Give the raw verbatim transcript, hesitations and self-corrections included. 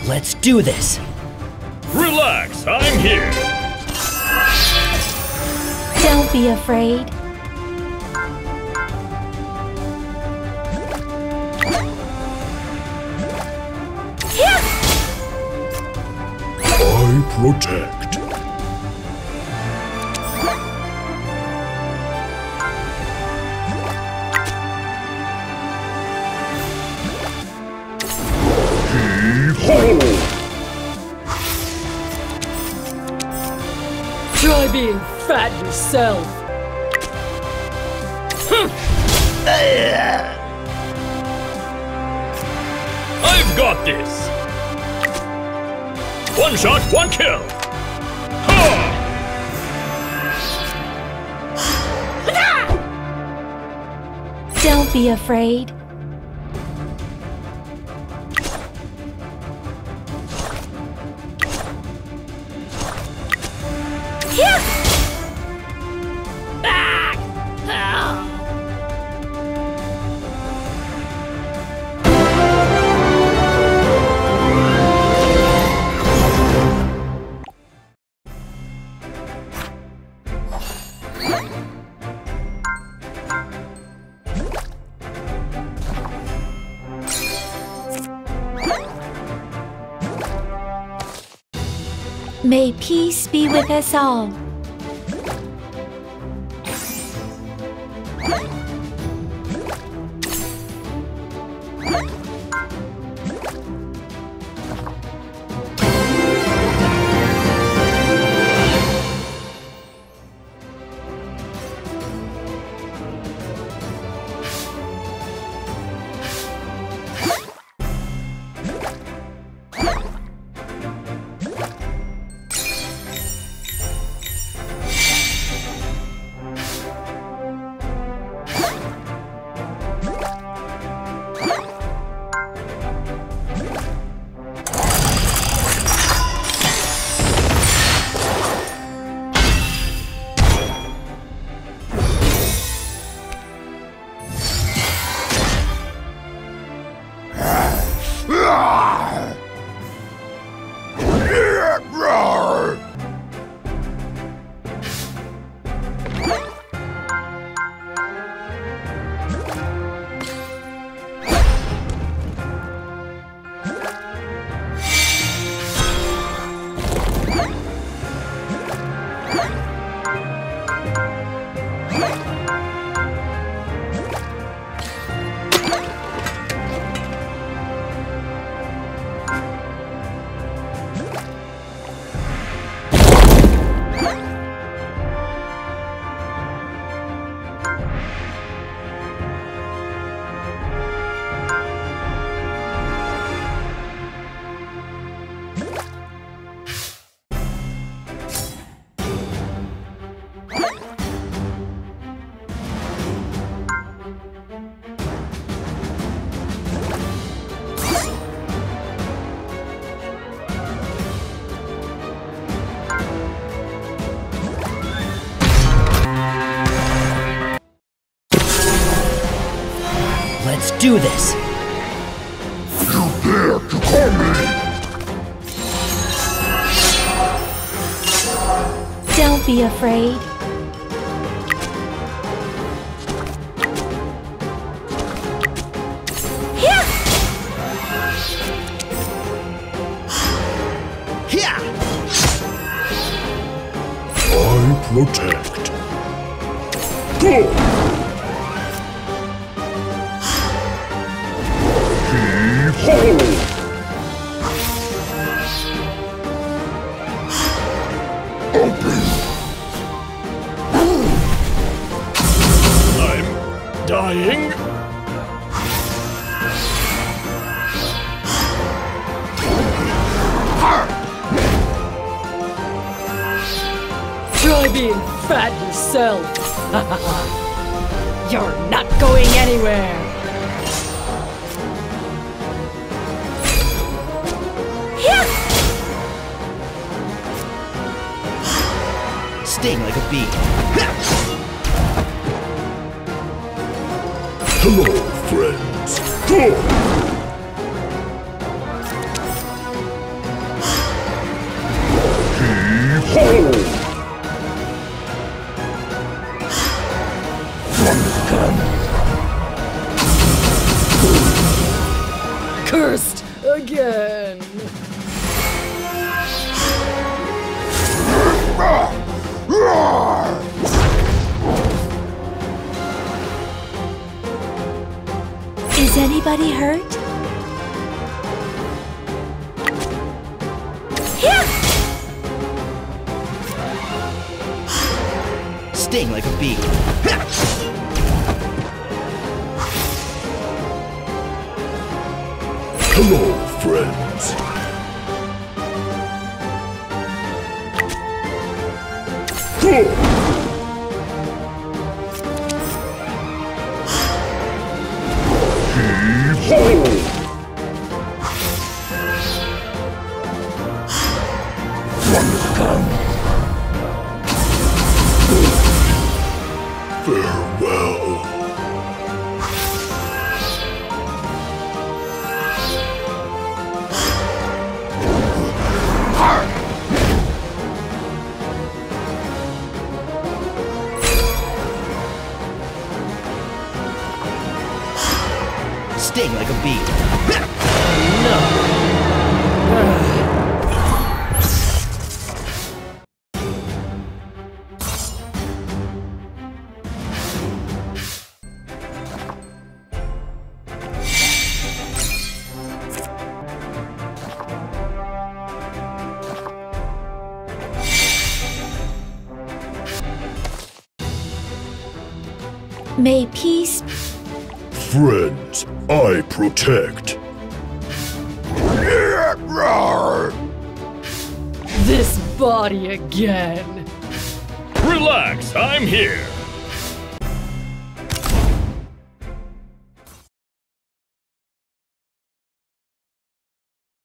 Let's do this! Relax, I'm here! Don't be afraid. I protect. Heave-ho! Try being fat yourself. I've got this! One shot, one kill! Ha! Don't be afraid. May peace be with us all. Let's do this! You dare to call me! Don't be afraid. I protect. Go! Heave-ho! I'm dying. Try being fat yourself. You're not going anywhere. Sting like a bee. Hello, friends. Go! anybody hurt? Yeah! Sting like a bee. Hello, friends. Go! Heave-ho! Welcome. Farewell. Sting like a bee. May peace. Friends, I protect. This body again. Relax, I'm here.